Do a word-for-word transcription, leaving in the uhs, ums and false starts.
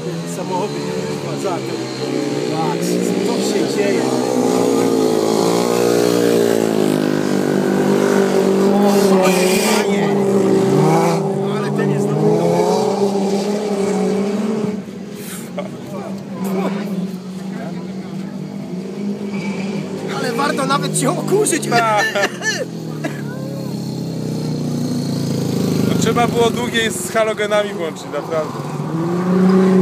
samochody za to. Patrz, co się dzieje. O, panie. Ale ten jest dobry. Ale warto nawet się okurzyć. Trzeba było długiej z halogenami włączyć, naprawdę.